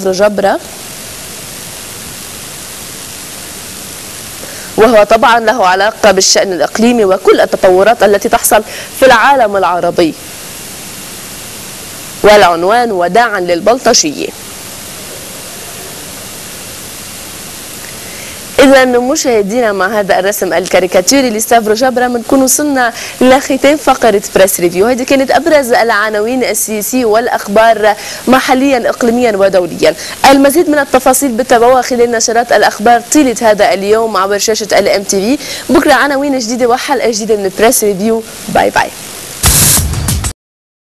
جبرة، وهو طبعا له علاقة بالشأن الإقليمي وكل التطورات التي تحصل في العالم العربي. والعنوان: وداعا للبلطجية. إذا مشاهدينا، مع هذا الرسم الكاريكاتيري لستافرو جبرة بنكون وصلنا لختام فقرة بريس ريفيو. هذه كانت أبرز العناوين السياسية والأخبار محليا إقليميا ودوليا. المزيد من التفاصيل بالتبوة خلال نشرات الأخبار طيلة هذا اليوم عبر شاشة الMTV. بكرة عناوين جديدة وحلقة جديدة من بريس ريفيو. باي باي.